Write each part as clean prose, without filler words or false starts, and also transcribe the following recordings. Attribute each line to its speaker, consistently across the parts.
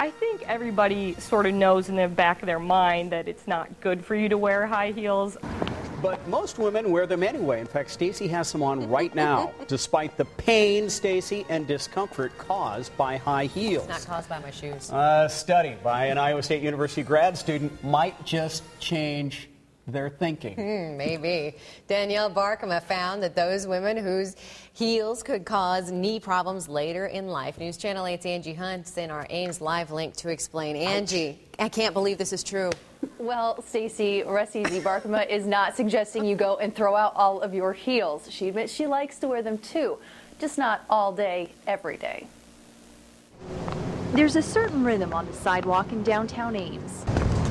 Speaker 1: I think everybody sort of knows in the back of their mind that it's not good for you to wear high heels.
Speaker 2: But most women wear them anyway. In fact, Stacy has some on right now, despite the pain, Stacy, and discomfort caused by high heels.
Speaker 3: It's not caused by my shoes.
Speaker 2: A study by an Iowa State University grad student might just change their thinking.
Speaker 3: Maybe. Danielle Barkema found that those women whose heels could cause knee problems later in life. News Channel 8's Angie Hunt's in our Ames Live link to explain. Angie, I can't believe this is true.
Speaker 4: Well, Stacy, Resizi Barkema is not suggesting you go and throw out all of your heels. She admits she likes to wear them too, just not all day, every day.
Speaker 5: There's a certain rhythm on the sidewalk in downtown Ames.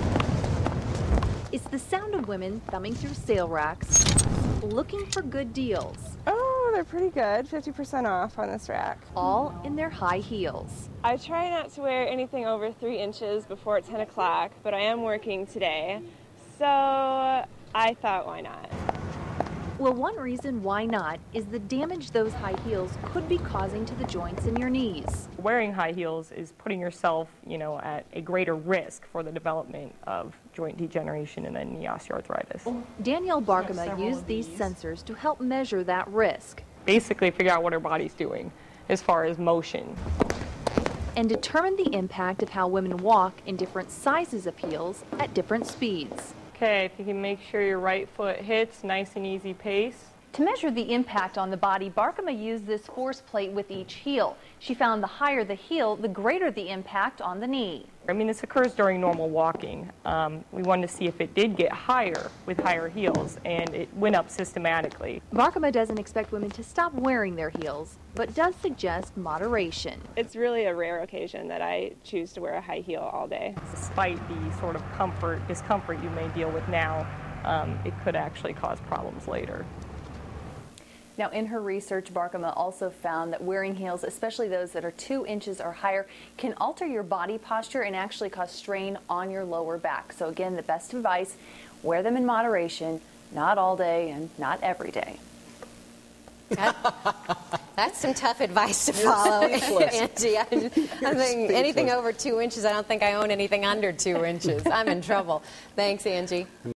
Speaker 5: It's the sound of women thumbing through sale racks, looking for good deals.
Speaker 6: Oh, they're pretty good. 50% off on this rack.
Speaker 5: All in their high heels.
Speaker 6: I try not to wear anything over 3 inches before 10 o'clock, but I am working today, so I thought, why not?
Speaker 5: Well, one reason why not is the damage those high heels could be causing to the joints in your knees.
Speaker 1: Wearing high heels is putting yourself, at a greater risk for the development of joint degeneration and then knee osteoarthritis.
Speaker 5: Danielle Barkema used these sensors to help measure that risk.
Speaker 1: Basically figure out what her body's doing as far as motion.
Speaker 5: And determine the impact of how women walk in different sizes of heels at different speeds.
Speaker 1: Okay, if you can make sure your right foot hits, nice and easy pace.
Speaker 4: To measure the impact on the body, Barkema used this force plate with each heel. She found the higher the heel, the greater the impact on the knee.
Speaker 1: This occurs during normal walking. We wanted to see if it did get higher with higher heels, and it went up systematically.
Speaker 5: Barkema doesn't expect women to stop wearing their heels, but does suggest moderation.
Speaker 6: It's really a rare occasion that I choose to wear a high heel all day.
Speaker 1: Despite the sort of discomfort you may deal with now, it could actually cause problems later.
Speaker 4: Now, in her research, Barkema also found that wearing heels, especially those that are 2 inches or higher, can alter your body posture and actually cause strain on your lower back. So again, the best advice, wear them in moderation, not all day and not every day.
Speaker 3: That's some tough advice to follow, Angie. I think anything over 2 inches, I don't think I own anything under 2 inches. I'm in trouble. Thanks, Angie.